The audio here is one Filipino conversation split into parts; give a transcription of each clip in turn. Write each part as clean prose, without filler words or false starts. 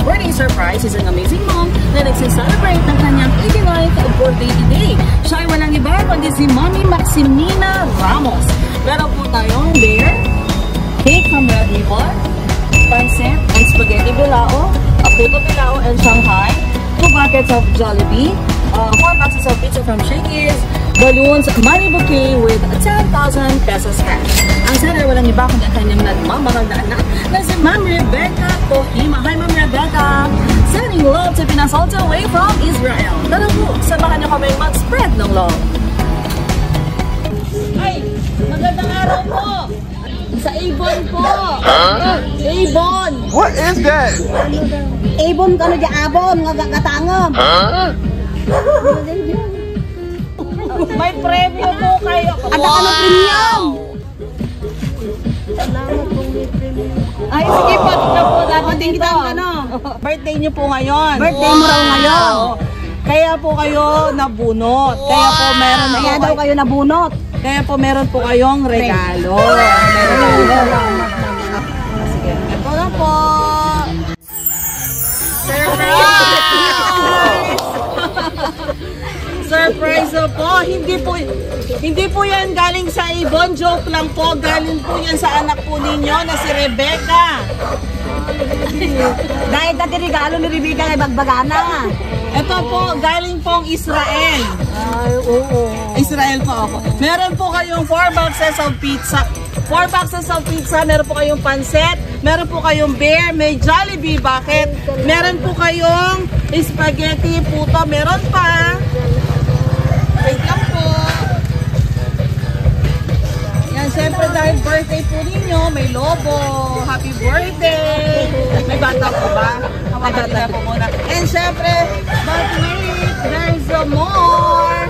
birthday surprise is an amazing mom na nagsiselebrate ng kanyang 89th birthday today. Siya ay walang iba kundi si Mommy Maximina Ramos. Meron po tayong bear, cake from Red Ribbon, pancit and spaghetti bilao, a puto bilao and Shanghai, 2 buckets of Jollibee, 4 boxes of pizza from Shakey's, balloons, money bouquet with 10,000 pesos cash. Ang sana walang iba kundi ang kanyang nagmamahal na anak na si Ma'am Rebecca Tohima. Hi Ma'am Rebecca! Sending love to Pinas all the way from Israel. Tara po, samahan niyo kami mag-spread ng love. Ay! Magandang araw po! Sa Avon po! Avon! What is that? Avon ka na dyan, Avon, nga katangam. May premyo po kayo. Ada ka ng premium. Ay, sige po. Tignan po natin Tingin dito. kita ano. Birthday niyo po ngayon. Birthday mo raw ngayon. Kaya po kayo nabunot. Kaya po meron po Kaya daw kayo nabunot. Kaya po meron po kayong regalo. Meron po. Sige. Ito na po. Surprise po. Hindi po yan galing sa Avon. Joke lang po. Galing po yan sa anak po ninyo na si Rebecca. Dahil dati regalo ni Rebecca ay bagbagana. Ito po, galing pong Israel. Ay, oo. Israel po ako. Meron po kayong 4 boxes of pizza. 4 boxes of pizza. Meron po kayong pancit. Meron po kayong bear. May Jollibee bucket. Meron po kayong spaghetti, puto. Meron pa. Wait lang po. Yan, syempre dahil birthday po ninyo, may lobo. Happy birthday! May bata po ba? Hawakan nila po muna. And syempre, but wait, there's more!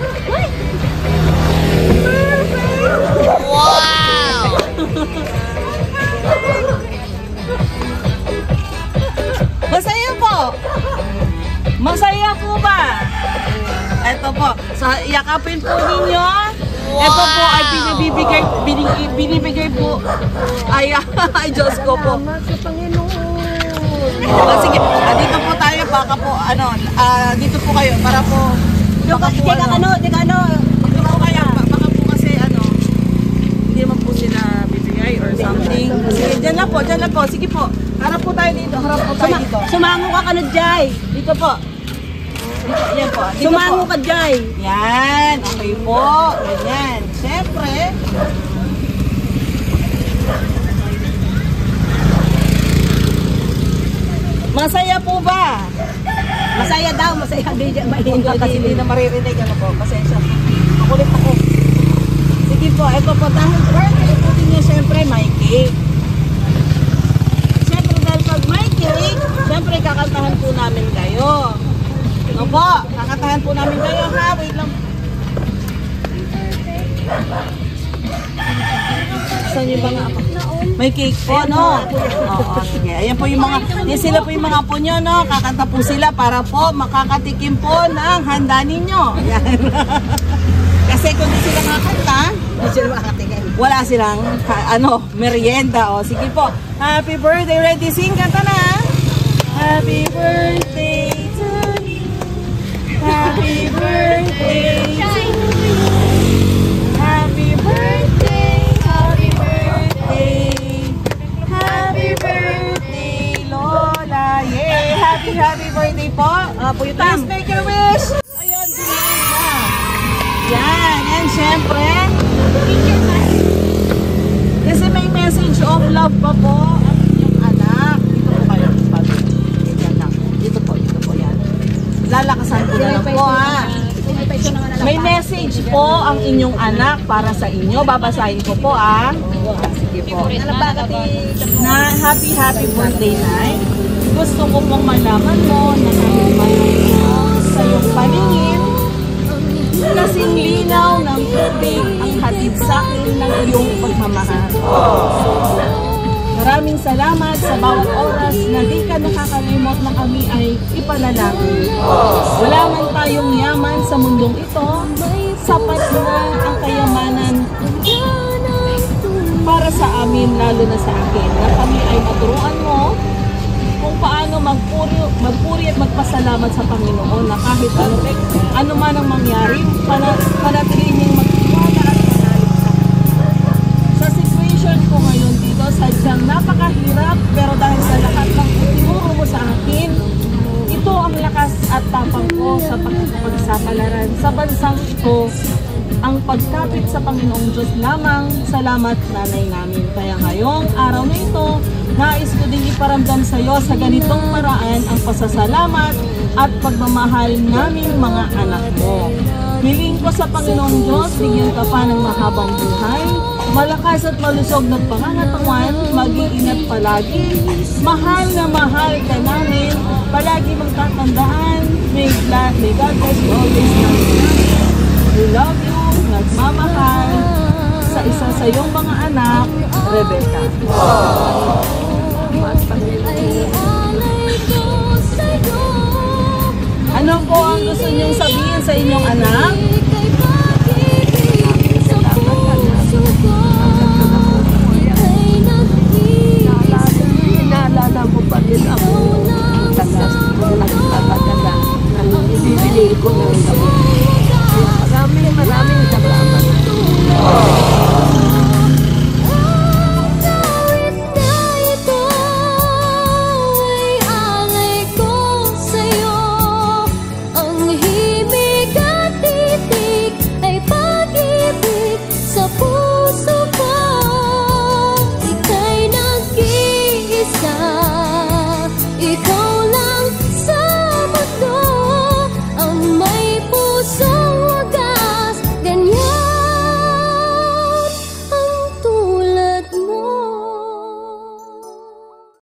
Wow! Masaya po! Masaya po ba? Ito po, sa yakapin po ninyo, ito po ay binibigay po, ay Diyos ko po. Sige, dito po tayo, baka po, dito po kayo, para po, baka po, baka po kasi, hindi naman po sila bibigay or something. Sige, dyan lang po, sige po, harap po tayo dito. Sumango ka na, Jai. Dito po. Yan po. Sumango ka, Jai. Yan. Okay po. Ganyan. Siyempre. Masaya po ba? Masaya daw, masaya. Hindi na maririnig. Po. Pasensya. Makulit ako. Sige po. Ito po. Dahil birthday po din niya, siyempre, may cake. Siyempre, dahil pag may cake, siyempre, kakantahan po namin kayo. Ano po? Kakatahan po namin kayo ha. Wait lang. Saan yung mga apo? May cake po, no? Oo, sige. Ayan po yung mga, yan sila po yung mga apo nyo, no? Kakanta po sila para po makakatikim po ng handa ninyo. Ayan. Kasi kung di sila kakanta, wala silang, merienda. O, sige po. Happy birthday. Ready? Sing, kanta na. Happy birthday. Happy birthday to you. Happy birthday, happy birthday. Happy birthday, Lola. Yay! Happy birthday po. Please make a wish. Ayun, bigyan na. Yan, and syempre, kasi may message of love pa po ang inyong anak. Dito po kayo. Dito po yan. Lalakasan ko na lang po ha. May message po ang inyong anak para sa inyo. Babasahin ko po ha. Sige po. Na happy birthday night. Gusto ko pong malaman mo na kahit mo sa iyong paningin, kasing linaw ng tubig ang hatid sa akin ng iyong pagmamahal. Maraming salamat sa bawat oras na di ka nakakalimot na kami ay ipanalangin. Wala man tayong yaman sa mundong ito, sapat na ang kayamanan para sa amin, lalo na sa akin, na kami ay maturuan mo kung paano magpuri at magpasalamat sa Panginoon na kahit ano man ang mangyari, panatilihin magtiwala at manalig sa Panginoon. Sa situation ko ngayon dito, sadyang napakahirap, pero dahil sa lahat ng itinuro mo sa akin, ito ang lakas at tapang ko sa pagsapalaran sa bansang ito. Ang pagkapit sa Panginoong Diyos lamang. Salamat, nanay namin. Kaya ngayong araw na ito, nais ko din iparamdam sa iyo sa ganitong paraan ang pasasalamat at pagmamahal namin mga anak mo. Hiling ko sa Panginoong Diyos, bigyan ka pa ng mahabang buhay, malakas at malusog na pangangatawan, mag-iingat palagi. Mahal na mahal ka namin, palagi magtatandaan. May God bless you always, namin. We love you. Nagmamahal sa isa sa iyong mga anak, Rebecca. Ano po ang gusto niyong sabihin sa inyong anak?